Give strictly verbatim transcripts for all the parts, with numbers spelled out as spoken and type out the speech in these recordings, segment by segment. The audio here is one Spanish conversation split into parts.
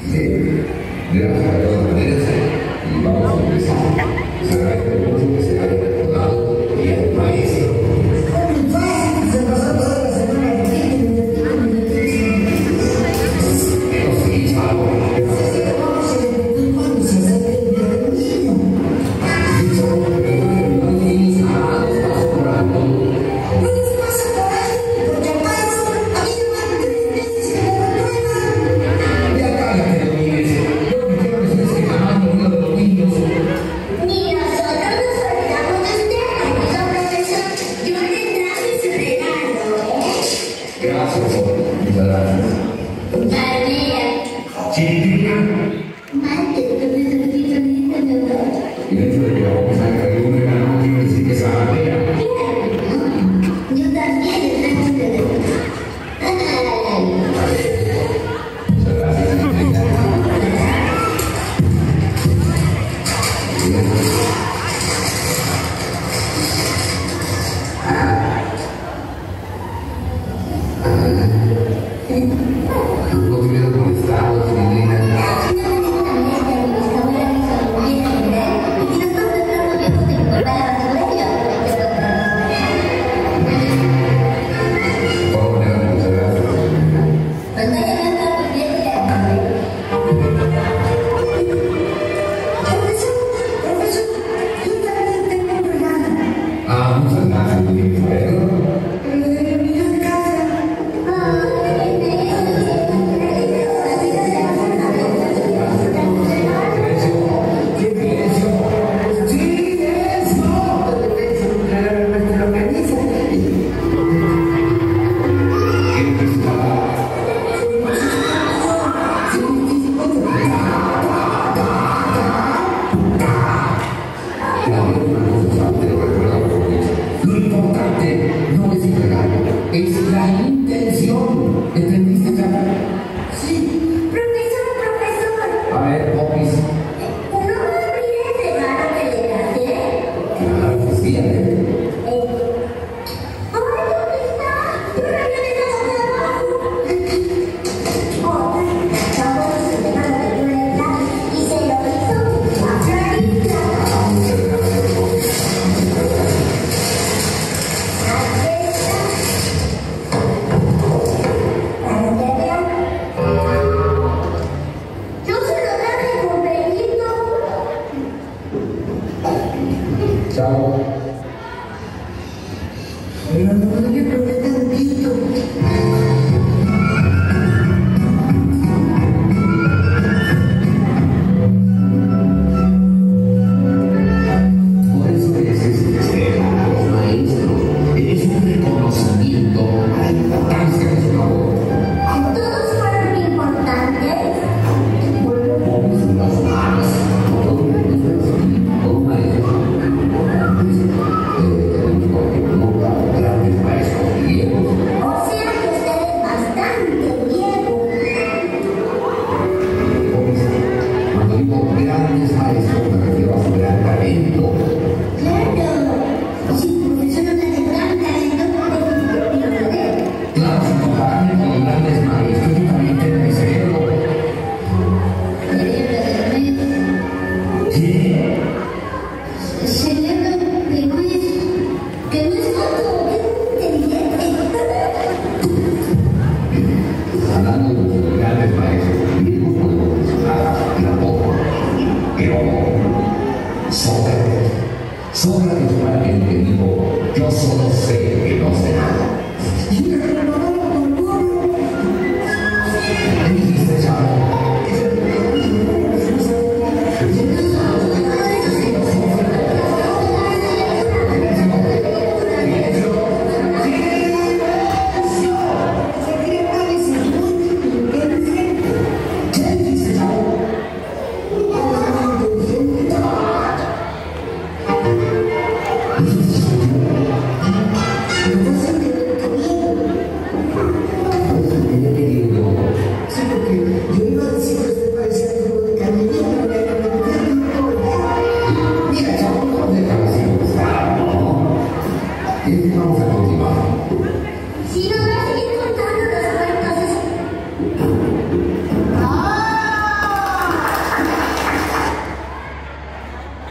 Eh, gracias de todas maneras y vamos a empezar. Se agradece mucho que se haya recordado y el maestro. Se pasó toda la semana pero sí, algo. Gracias, muchas gracias. Chiquitica. Y el hecho de que vamos a caer una gana quiere decir que esa bandera. Yo también. Muchas gracias. Un poquito molestado, Filina. Ah, muchas gracias, Filina.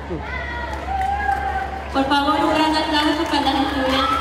Por favor, un gran aplauso para las estudiantes.